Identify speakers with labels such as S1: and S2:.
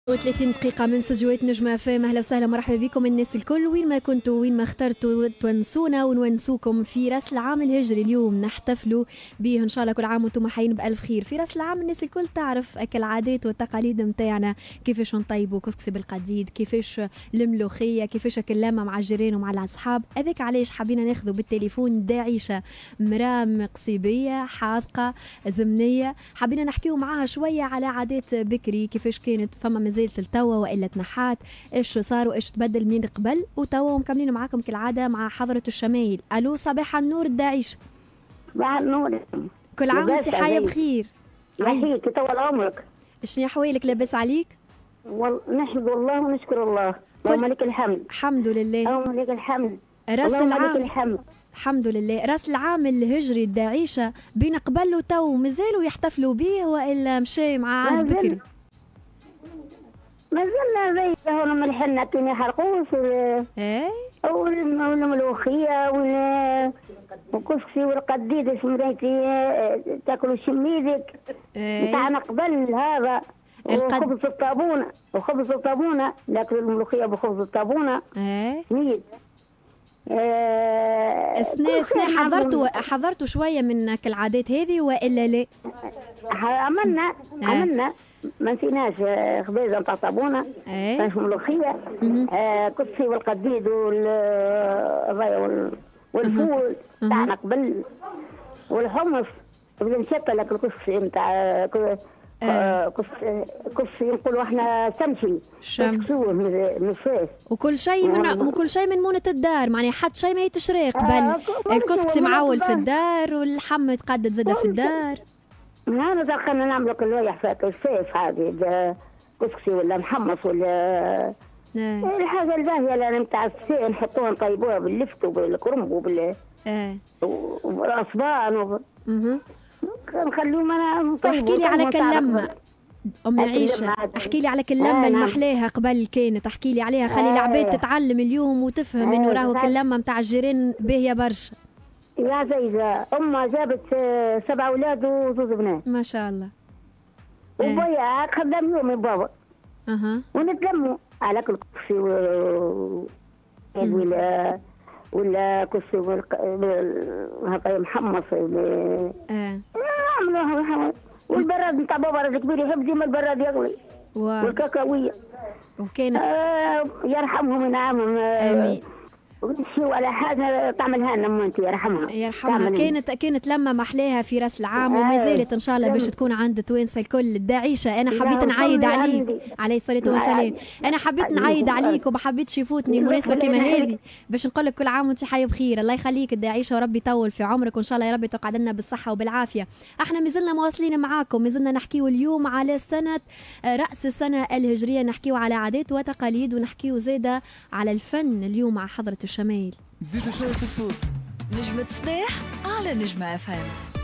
S1: و30 دقيقة من استديوهات نجمة فام. أهلا وسهلا مرحبا بكم الناس الكل وين ما كنتوا وين ما اخترتوا تونسونا ونونسوكم في راس العام الهجري. اليوم نحتفلوا به إن شاء الله كل عام وانتم حيين بألف خير. في راس العام الناس الكل تعرف العادات والتقاليد متاعنا، كيفاش نطيبوا كسكسي بالقديد، كيفاش الملوخية، كيفاش اللمة مع الجيران ومع الأصحاب. هذاك علاش حبينا ناخذوا بالتليفون داعيشة مرام قصيبية حاذقة زمنية، حبينا نحكيو معاها شوية على عادات بكري، كيفاش كانت فما مازالت التوا والا تنحات، ايش صار وايش تبدل من قبل. وتوا مكملين معاكم كالعاده مع حضره الشمايل. الو صباح النور الداعيش.
S2: صباح النور.
S1: كل عام وانت حيه بخير.
S2: يحييك طول عمرك.
S1: شنو احوالك؟ لاباس عليك؟
S2: نحمد الله ونشكر الله. اللهم لك الحمد.
S1: الحمد لله.
S2: اللهم لك الحمد.
S1: راس العام.
S2: لك الحمد.
S1: الحمد لله. راس العام الهجري الداعيشه بين قبل وتو مازالوا يحتفلوا به والا مشى مع عاد بكري؟
S2: ما زلنا زي هون ملحنا كنا حرقوس والملوخية والكسكسي والقديد اسمريتي تاكلوا شميدك بتاعنا قبل هذا. وخبز الطابونة ناكلوا الملوخية بخبز الطابونة. ميت
S1: سنة حضرتوا شوية من العادات هذه والا لا؟
S2: عملنا ما نسيناش خبيزه نتاع صابونه، كانش ملوخيه، كسكسي والقديد والفول تاعنا قبل، والحمص بدا نشكل لك الكسكسي نتاع كسكسي نقولوا احنا شمشي من الفاس.
S1: وكل شيء من مونة الدار، معني حتى شيء ما يتشري قبل. الكسكسي معول في الدار واللحم يتقدد زاده في الدار.
S2: هذا دخلنا نعملوا كل واحد في الصيف هذه كسكسي ولا محمص ولا الحاجه الباهيه اللي نتاع الصيف نحطوها نطيبوها باللفت وبالكرنب وبالعصبان نخليهم انا.
S1: واحكي لي على كلمه ام عيشه، احكي لي على كلمه المحلاها قبل كانت، احكي لي عليها، خلي العباد تتعلم اليوم وتفهم انه راهو كلمه نتاع الجيران باهيه برشا.
S2: يا زيزة أمها جابت 7 أولاد وزوج بنات
S1: ما شاء الله.
S2: وبويا خدام يومي بابا. ونتلموا على كل كرسي ولا كرسي هذا محمص نعملوها والبراد نتاع بابا راجل كبير يحب ديما البراد يغلي. والكاكاوية
S1: وكانت
S2: يرحمهم وينعمهم.
S1: آمين.
S2: شو على حاجه تعملها لنا مامتي يرحمها.
S1: كانت لما محلاها في راس العام وما زالت ان شاء الله باش تكون عند التوانسه الكل. الداعيشه انا حبيت نعيد عليك عليه الصلاه والسلام. انا حبيت نعيد عليك وما حبيتش يفوتني المناسبه كما هذه باش نقول لك كل عام وانت حيه بخير. الله يخليك الداعيشه وربي يطول في عمرك وان شاء الله يا ربي تقعد لنا بالصحه وبالعافيه. احنا مازلنا مواصلين معاكم، مازلنا نحكيو اليوم على سنه راس السنه الهجريه، نحكيو على عادات وتقاليد ونحكيو زاده على الفن اليوم مع حضره الشمايل.
S3: تزيدوا شوية في الصوت. نجمة صباح على نجمة FM.